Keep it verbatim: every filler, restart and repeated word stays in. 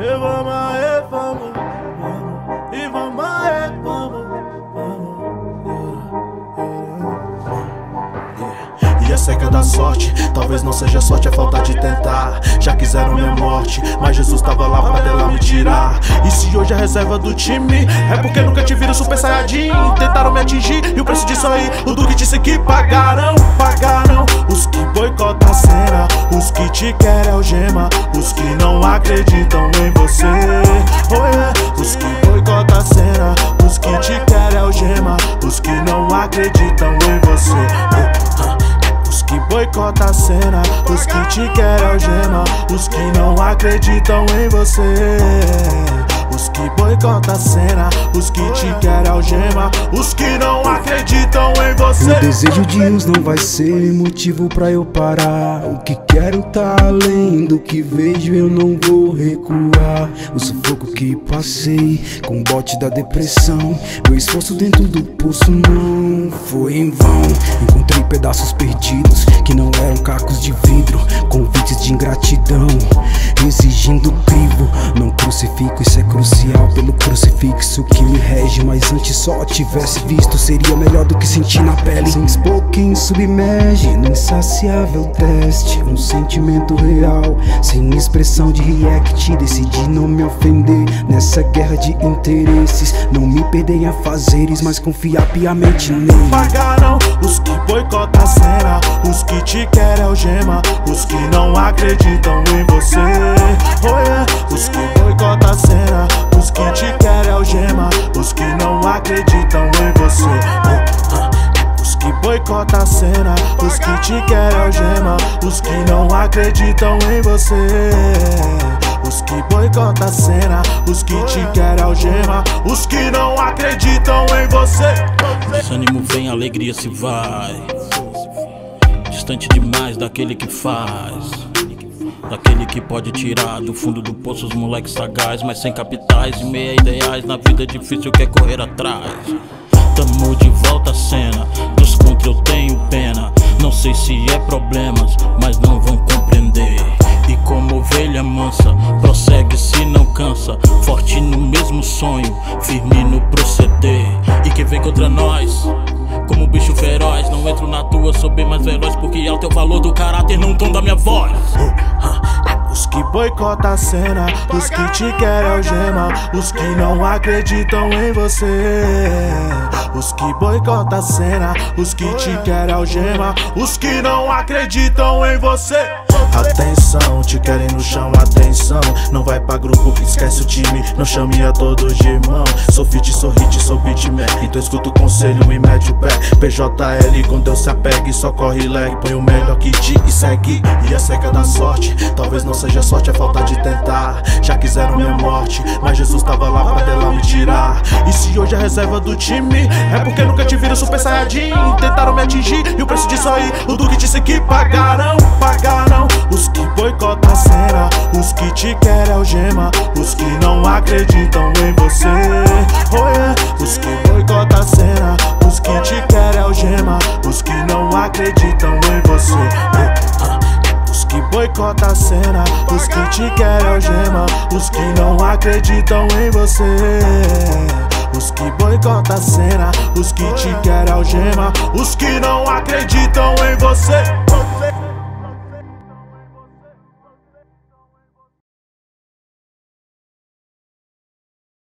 E vamos aí, vamos, vamos. E vamos aí, vamos, vamos. E a seca da sorte, talvez não seja sorte, é falta de tentar. Já quiseram minha morte, mas Jesus tava lá pra dela me tirar. E se hoje é reserva do time, é porque nunca te viram super saiyajin. Tentaram me atingir, e o preço disso aí, o Duque disse que pagarão. Pagaram os que boicotam a cena, os que te querem algema, os que não acreditam em você. Oh yeah. Os que boicotam a cena, os que te querem algema, os que não acreditam em você. Oh, uh. Os que boicotam a cena, os que te querem algema, os que não acreditam em você. Os que boicotam a cena, os que te querem algema, os que não acreditam em você. O desejo de uns não vai ser motivo pra eu parar. O que quero tá além do que vejo, eu não vou recuar. O sufoco que passei com o bote da depressão, meu esforço dentro do poço não foi em vão. Encontrei pedaços perdidos que não eram cacos de vidro, convites de ingratidão, exigindo crivo. Não crucifico, isso é crucial pelo crucifixo que me rege, mas antes só tivesse visto, seria melhor do que sentir na pele. Sem spoken submerge no insaciável teste, um sentimento real, sem expressão de react. Decidi não me ofender nessa guerra de interesses, não me perder em afazeres, mas confiar piamente nele. Pagaram os que boicotam a cena, os que te querem algema, os que não acreditam em você. Oh yeah. Os que boicotam a cena, os que te querem algema, os que não acreditam em você. Oh, uh. Os que boicotam a cena, os que te querem algema, os que não acreditam em você. Os que boicotam a cena, os que te querem algema, os que não acreditam em você. Desânimo vem, alegria se vai, distante demais daquele que faz, daquele que pode tirar do fundo do poço os moleques sagaz, mas sem capitais e meia ideais. Na vida é difícil, quer correr atrás. Tamo de volta à cena, dos contra eu tenho pena. Não sei se é problemas, mas não vão compreender. E como ovelha mansa, prossegue se não cansa, forte no mesmo sonho, firme no proceder. E quem vem contra nós, como bicho feroz, não entro na tua, sou bem mais veloz, porque é o teu valor do caráter, não o tom da minha voz. Os que boicotam a cena, os que te querem algema, os que não acreditam em você. Os que boicotam a cena, os que te querem algema, os que não acreditam em você. Atenção, te querem no chão, atenção. Não vai pra grupo que esquece o time, não chame a todos de irmão. Sou fit, sou hit, sou beatman, então escuta o conselho e mete o pé. P J L, com Deus se apegue, só corre leg, põe o melhor kit e segue. E a seca da sorte, talvez não seja sorte, é falta de tentar. Já quiseram minha morte, mas Jesus tava lá pra dela me tirar. E se hoje é reserva do time, é porque nunca te viram super saiyajin. Tentaram me atingir, e o preço disso aí, o Duque disse que pagarão. Pagaram os que boicotam a cena, os que te querem algema, os que não acreditam em você. Oh yeah. Os que boicotam a cena, os que te querem algema, os que não acreditam em você. Oh, uh. Os que boicotam a cena, os que te querem algema, os que não acreditam em você. Os que boicotam a cena, os que te querem algema, os que não acreditam em você.